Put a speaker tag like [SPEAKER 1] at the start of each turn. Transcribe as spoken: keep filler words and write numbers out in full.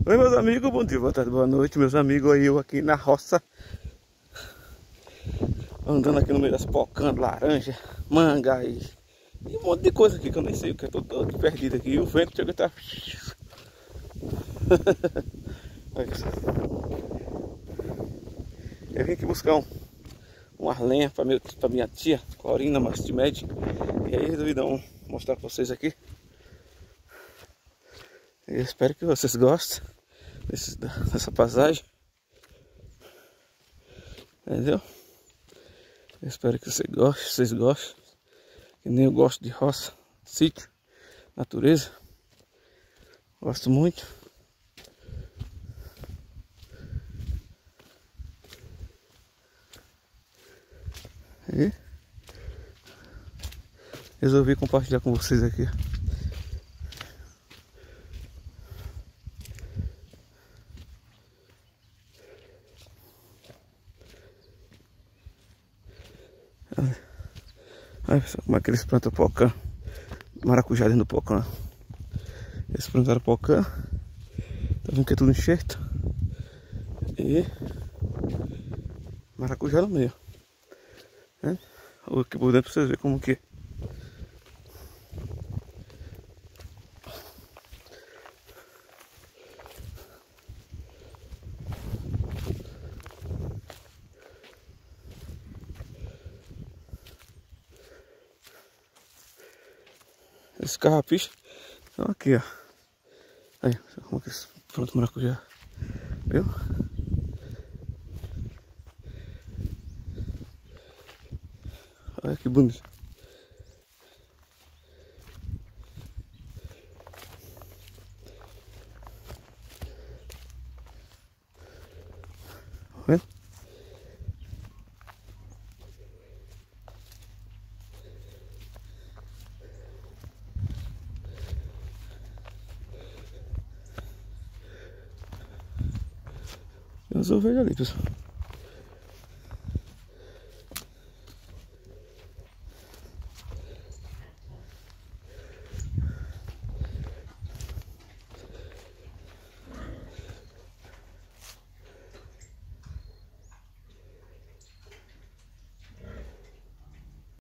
[SPEAKER 1] Oi meus amigos, bom dia, boa tarde, boa noite, meus amigos. Aí eu aqui na roça, andando aqui no meio das pocãs, laranja, manga e, e um monte de coisa aqui que eu nem sei o que, eu tô todo perdido aqui. E o vento chega a estar... Olha só. Eu vim aqui buscar um, umas lenhas para pra minha tia, Corina Mastimed. E aí resolvi dar um, mostrar para vocês aqui. Eu espero que vocês gostem desse, dessa paisagem. Entendeu? Eu espero que vocês gostem, vocês gostem. Que nem eu gosto de roça, sítio, natureza. Gosto muito. E resolvi compartilhar com vocês aqui. Olha pessoal, como é que eles plantam pocã, maracujá dentro do pocã. Eles plantaram pocã, tá vendo que é tudo enxerto. E maracujá no meio, né? Aqui por dentro pra vocês verem como que é. Esses carrapichos estão aqui, ó. Aí, como que eles plantam maracujá, viu? Olha que bonito. Tá vendo? Tem umas ovelhas ali, pessoal.